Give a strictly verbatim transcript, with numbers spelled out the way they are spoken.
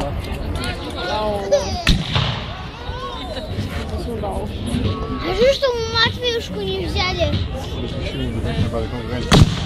А что, что мы Матвеюшку не взяли? Почему? Конкуренция.